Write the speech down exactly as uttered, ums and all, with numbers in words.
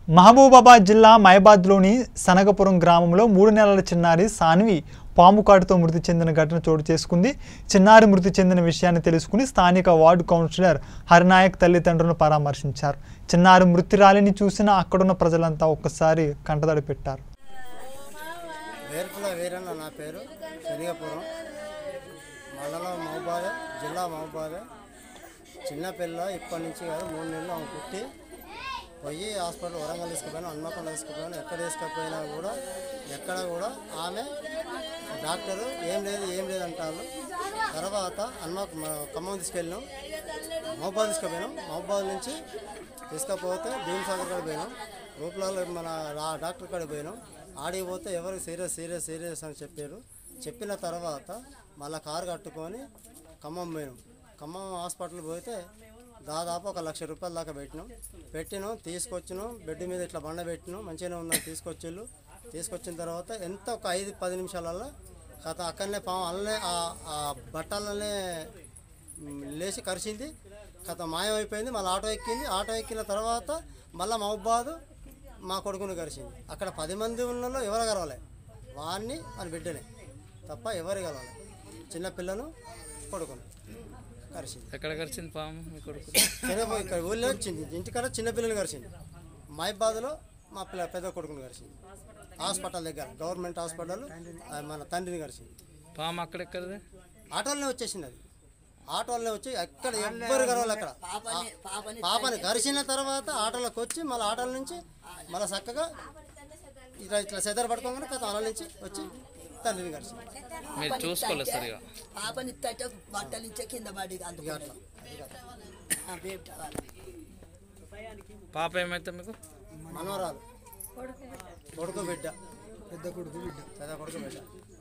మహబూబాబాద్ జిల్లా మైబాద్లోని సనగపురం గ్రామంలో మూడు నెలల చిన్నారి సాన్వి పాము కాటుతో మృతి చెందిన ఘటన చోటు చేసుకుంది. చిన్నారి మృతి చెందిన విషయాన్ని తెలుసుకుని స్థానిక వార్డు కౌన్సిలర్ హరినాయక్ తల్లిదండ్రులను పరామర్శించారు. చిన్నారి మృతురాలిని చూసిన అక్కడున్న ప్రజలంతా ఒక్కసారి కంటతడి పెట్టారు. వేర్పుల వీరన్న నా పేరు. సనగపురం మండలం మహబూబాబాద్ జిల్లా మహబూబాబాద్. చిన్నపిల్ల ఇప్పటి నుంచి కాదు మూడు నెలలు ఆమె పుట్టి పోయి హాస్పిటల్ వరంగల్ తీసుకుపోయినా హన్మకొండ తీసుకుపోయినా ఎక్కడ తీసుకుపోయినా కూడా ఎక్కడ కూడా ఆమె డాక్టరు ఏం లేదు ఏం లేదు అంటారు. తర్వాత హన్మ ఖమ్మం తీసుకెళ్ళినాం, మహబూబాబాద్ తీసుకుపోయినాం. మహబూబాబాద్ నుంచి తీసుకపోతే భీమసాగర్ కాడ పోయినాం, రూపులలో మన డాక్టర్ కాడ పోయినాం. ఆడికి పోతే ఎవరు సీరియస్ సీరియస్ సీరియస్ అని చెప్పారు. చెప్పిన తర్వాత మళ్ళీ కారు కట్టుకొని ఖమ్మం పోయినాం. ఖమ్మం హాస్పిటల్ పోతే దాదాపు ఒక లక్ష రూపాయల దాకా పెట్టినాం. పెట్టినాం తీసుకొచ్చినాం, బెడ్ మీద ఇట్లా బండ పెట్టినాం, మంచిగానే ఉందని తీసుకొచ్చిళ్ళు. తీసుకొచ్చిన తర్వాత ఎంత ఒక ఐదు పది నిమిషాలలో కథ అక్కడనే పాము అల్లనే ఆ బట్టలనే లేచి కరిచింది. కథ మాయమైపోయింది. మళ్ళీ ఆటో ఎక్కింది. ఆటో ఎక్కిన తర్వాత మళ్ళీ మహబూబాబాద్ మా కొడుకుని కరిచింది. అక్కడ పది మంది ఉన్నలో ఎవరు కలవాలి, వాడిని అని బిడ్డనే తప్ప ఎవరు కలవాలి. చిన్నపిల్లను కొడుకుని కరిచింది. ఎక్కడ కరిచింది పాము? మీ కొడుకు ఇక్కడ ఊళ్ళో వచ్చింది, ఇంటికాడ చిన్నపిల్లని కరిచింది. మహబూబాబాద్లో మా పిల్ల పెద్ద కొడుకుని కరిచింది. హాస్పిటల్ దగ్గర గవర్నమెంట్ హాస్పిటల్ మన తండ్రిని కరిచింది. పాము అక్కడెక్కడది? ఆటోలోనే వచ్చేసింది. అది ఆటోలోనే వచ్చి ఎక్కడ ఎవ్వరు కలవాలి. అక్కడ పాపని కరిచిన తర్వాత ఆటోలోకి వచ్చి మళ్ళీ ఆటోల నుంచి మళ్ళీ చక్కగా ఇట్లా ఇట్లా సెదర పట్టుకోగానే కథ ఆటోల నుంచి వచ్చి తండ్రిని కరిచింది. మీరు చూసుకోలేదు సరిగా? పాప ఏమైతే మీకు? మనవరాలు, కొడుకు బిడ్డ, పెద్ద కొడుకు బిడ్డ, పెద్ద కొడుకు బిడ్డ.